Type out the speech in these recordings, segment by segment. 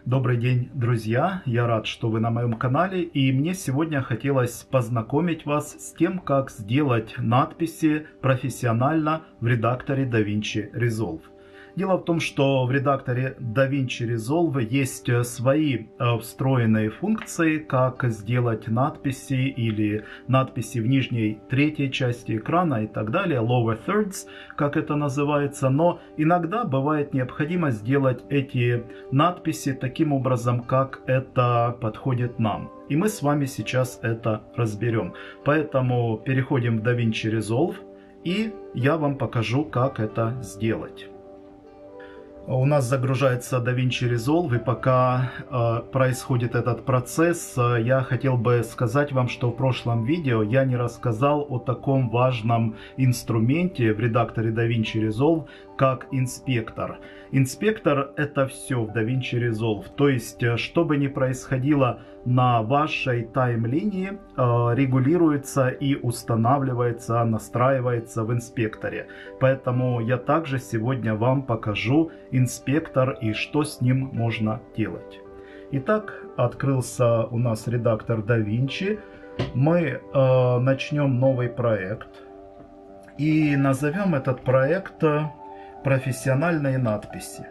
Добрый день, друзья! Я рад, что вы на моем канале, и мне сегодня хотелось познакомить вас с тем, как сделать надписи профессионально в редакторе DaVinci Resolve. Дело в том, что в редакторе DaVinci Resolve есть свои встроенные функции, как сделать надписи или надписи в нижней третьей части экрана и так далее, lower thirds, как это называется, но иногда бывает необходимо сделать эти надписи таким образом, как это подходит нам. И мы с вами сейчас это разберем. Поэтому переходим в DaVinci Resolve, и я вам покажу, как это сделать. У нас загружается DaVinci Resolve, и пока происходит этот процесс, я хотел бы сказать вам, что в прошлом видео я не рассказал о таком важном инструменте в редакторе DaVinci Resolve, как инспектор. Инспектор — это все в DaVinci Resolve, то есть, что бы ни происходило на вашей таймлинии, регулируется и устанавливается, настраивается в инспекторе. Поэтому я также сегодня вам покажу инспектор и что с ним можно делать. Итак, открылся у нас редактор DaVinci. Мы начнем новый проект и назовем этот проект «Профессиональные надписи».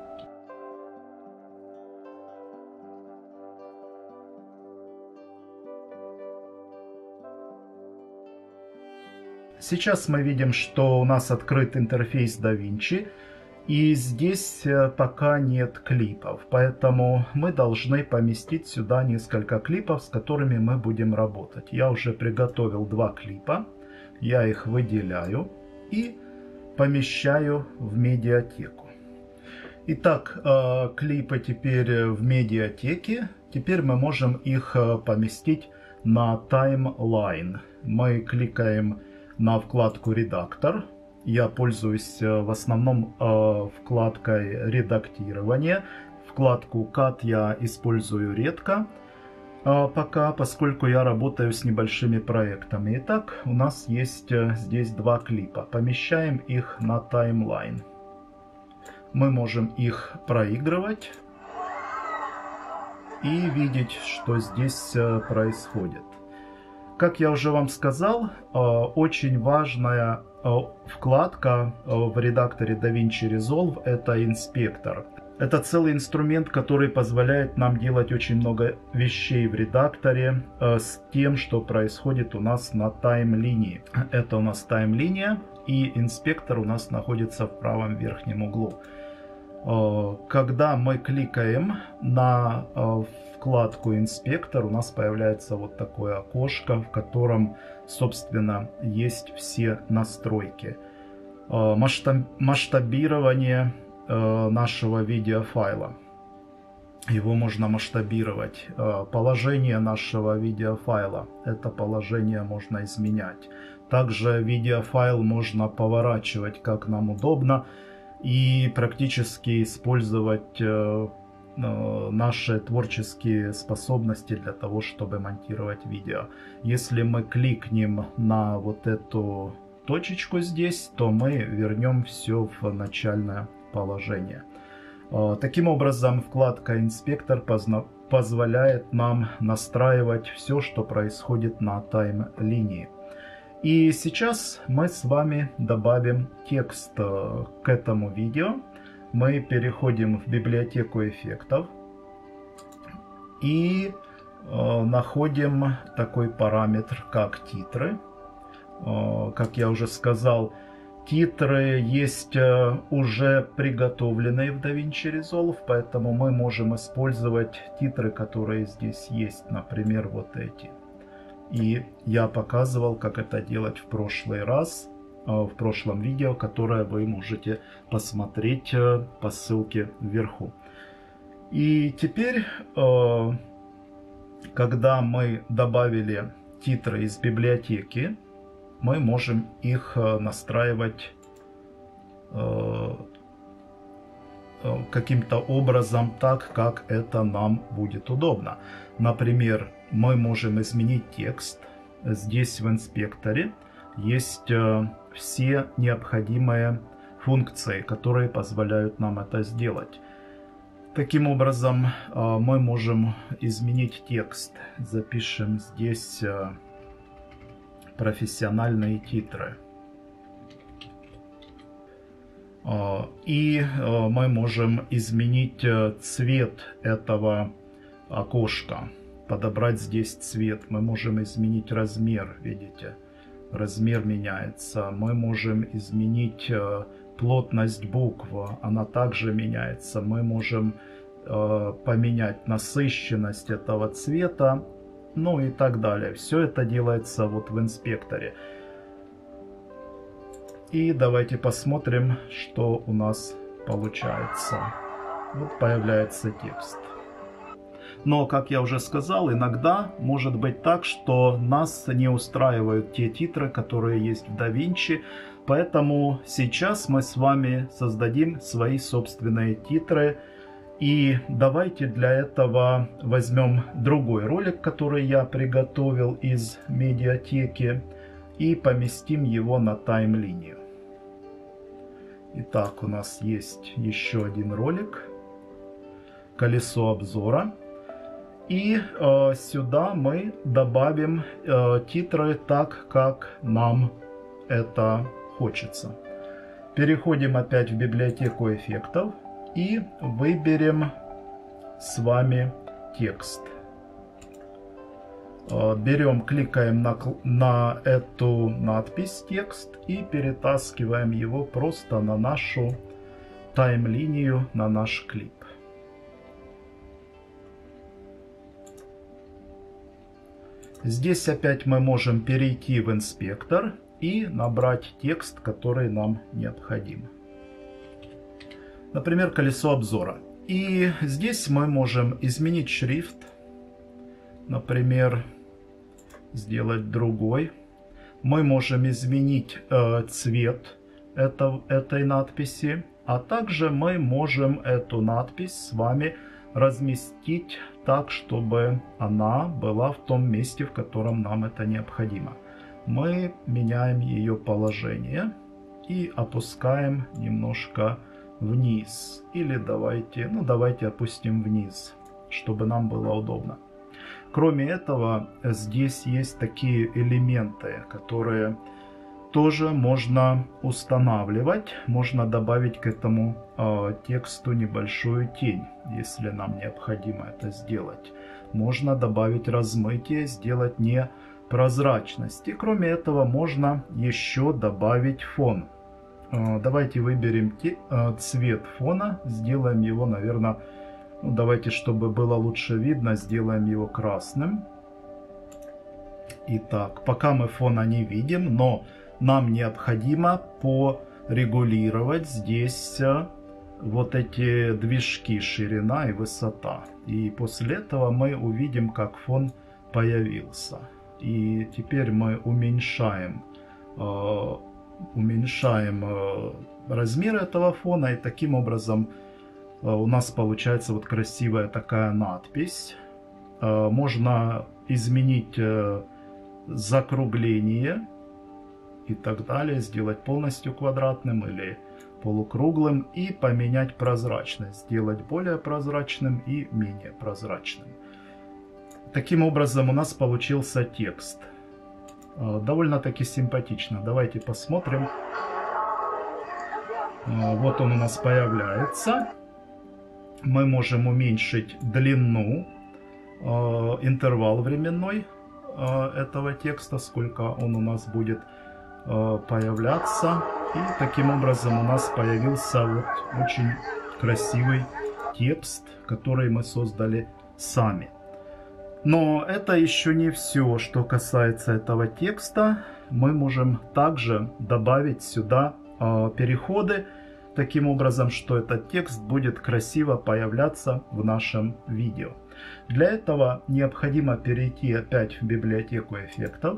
Сейчас мы видим, что у нас открыт интерфейс DaVinci, и здесь пока нет клипов, поэтому мы должны поместить сюда несколько клипов, с которыми мы будем работать. Я уже приготовил два клипа, я их выделяю и помещаю в медиатеку. Итак, клипы теперь в медиатеке. Теперь мы можем их поместить на таймлайн. Мы кликаем на вкладку «Редактор». Я пользуюсь в основном вкладкой «Редактирование». Вкладку «Cut» я использую редко пока, поскольку я работаю с небольшими проектами. Итак, у нас есть здесь два клипа. Помещаем их на таймлайн. Мы можем их проигрывать и видеть, что здесь происходит. Как я уже вам сказал, очень важная вкладка в редакторе DaVinci Resolve — это инспектор. Это целый инструмент, который позволяет нам делать очень много вещей в редакторе с тем, что происходит у нас на таймлинии. Это у нас таймлиния, и инспектор у нас находится в правом верхнем углу. Когда мы кликаем на вкладку «Инспектор», у нас появляется вот такое окошко, в котором, собственно, есть все настройки. Масштабирование нашего видеофайла. Его можно масштабировать. Положение нашего видеофайла. Это положение можно изменять. Также видеофайл можно поворачивать, как нам удобно, и практически использовать наши творческие способности для того, чтобы монтировать видео. Если мы кликнем на вот эту точечку здесь, то мы вернем все в начальное положение. Таким образом, вкладка «Инспектор» позволяет нам настраивать все, что происходит на таймлинии. И сейчас мы с вами добавим текст к этому видео. Мы переходим в библиотеку эффектов и находим такой параметр, как титры. Как я уже сказал, титры есть уже приготовленные в DaVinci Resolve, поэтому мы можем использовать титры, которые здесь есть, например, вот эти. И я показывал, как это делать в прошлый раз, в прошлом видео, которое вы можете посмотреть по ссылке вверху. И теперь, когда мы добавили титры из библиотеки, мы можем их настраивать каким-то образом так, как это нам будет удобно. Например, мы можем изменить текст. Здесь в инспекторе есть все необходимые функции, которые позволяют нам это сделать. Таким образом, мы можем изменить текст. Запишем здесь профессиональные титры. И мы можем изменить цвет этого окошка. Подобрать здесь цвет. Мы можем изменить размер, видите? Размер меняется. Мы можем изменить плотность букв, она также меняется. Мы можем поменять насыщенность этого цвета, ну и так далее. Все это делается вот в инспекторе. И давайте посмотрим, что у нас получается. Вот появляется текст. Но, как я уже сказал, иногда может быть так, что нас не устраивают те титры, которые есть в DaVinci. Поэтому сейчас мы с вами создадим свои собственные титры. И давайте для этого возьмем другой ролик, который я приготовил из медиатеки, и поместим его на таймлинию. Итак, у нас есть еще один ролик. Колесо обзора. И сюда мы добавим титры так, как нам это хочется. Переходим опять в библиотеку эффектов и выберем с вами текст. Берем, кликаем на эту надпись текст и перетаскиваем его просто на нашу таймлинию, на наш клип. Здесь опять мы можем перейти в инспектор и набрать текст, который нам необходим. Например, колесо обзора. И здесь мы можем изменить шрифт. Например, сделать другой. Мы можем изменить цвет этой надписи. А также мы можем эту надпись с вами разместить так, чтобы она была в том месте, в котором нам это необходимо. Мы меняем ее положение и опускаем немножко вниз. Или давайте опустим вниз, чтобы нам было удобно. Кроме этого, здесь есть такие элементы, которые тоже можно устанавливать. Можно добавить к этому тексту небольшую тень, если нам необходимо это сделать. Можно добавить размытие, сделать непрозрачность. И кроме этого, можно еще добавить фон. Давайте выберем цвет фона. Сделаем его, наверное, давайте, чтобы было лучше видно, сделаем его красным. Итак, пока мы фона не видим, но нам необходимо порегулировать здесь вот эти движки, ширина и высота. И после этого мы увидим, как фон появился. И теперь мы уменьшаем размер этого фона. И таким образом у нас получается вот красивая такая надпись. Можно изменить закругление и так далее, сделать полностью квадратным или полукруглым и поменять прозрачность, сделать более прозрачным и менее прозрачным. Таким образом у нас получился текст. Довольно-таки симпатично. Давайте посмотрим. Вот он у нас появляется. Мы можем уменьшить длину, интервал временной этого текста, сколько он у нас будет появляться. И таким образом у нас появился вот очень красивый текст, который мы создали сами. Но это еще не все, что касается этого текста. Мы можем также добавить сюда переходы, таким образом, что этот текст будет красиво появляться в нашем видео. Для этого необходимо перейти опять в библиотеку эффектов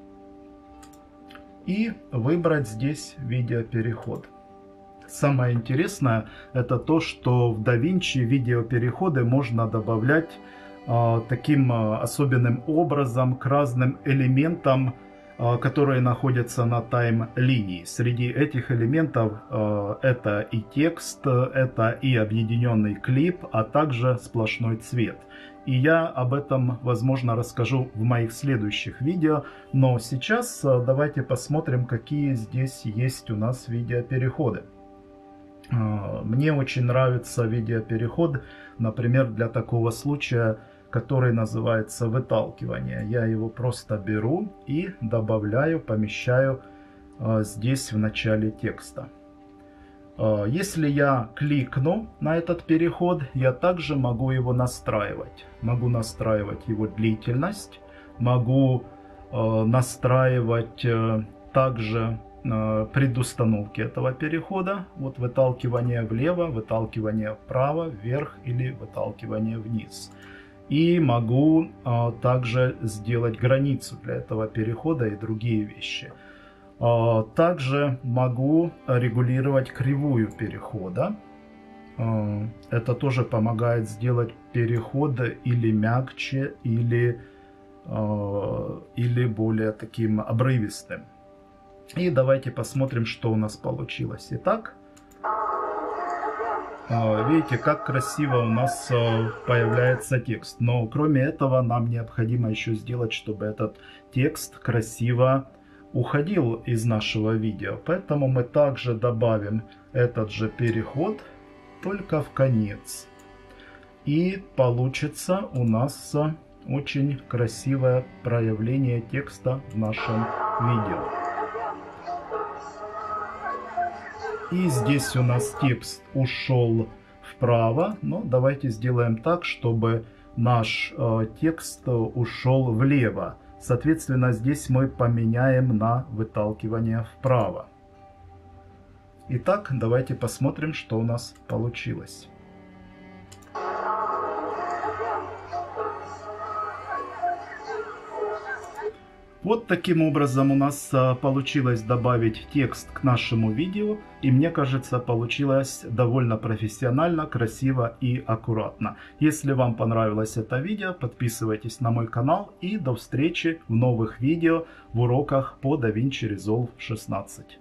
и выбрать здесь видеопереход. Самое интересное это то, что в DaVinci видеопереходы можно добавлять таким особенным образом к разным элементам которые находятся на тайм-линии. Среди этих элементов это и текст, это и объединенный клип, а также сплошной цвет. И я об этом, возможно, расскажу в моих следующих видео. Но сейчас давайте посмотрим, какие здесь есть у нас видеопереходы. Мне очень нравится видеопереход, например, для такого случая, который называется выталкивание. Я его просто беру и добавляю, помещаю здесь в начале текста. Если я кликну на этот переход, я также могу его настраивать. Могу настраивать его длительность, могу настраивать также предустановки этого перехода. Вот выталкивание влево, выталкивание вправо, вверх или выталкивание вниз. И могу также сделать границу для этого перехода и другие вещи. Также могу регулировать кривую перехода. Это тоже помогает сделать переход или мягче, или более таким обрывистым. И давайте посмотрим, что у нас получилось. Итак, видите, как красиво у нас появляется текст. Но кроме этого нам необходимо еще сделать, чтобы этот текст красиво уходил из нашего видео. Поэтому мы также добавим этот же переход, только в конец. И получится у нас очень красивое проявление текста в нашем видео. И здесь у нас текст ушел вправо, но давайте сделаем так, чтобы наш текст ушел влево. Соответственно, здесь мы поменяем на выталкивание вправо. Итак, давайте посмотрим, что у нас получилось. Вот таким образом у нас получилось добавить текст к нашему видео. И мне кажется, получилось довольно профессионально, красиво и аккуратно. Если вам понравилось это видео, подписывайтесь на мой канал. И до встречи в новых видео в уроках по DaVinci Resolve 16.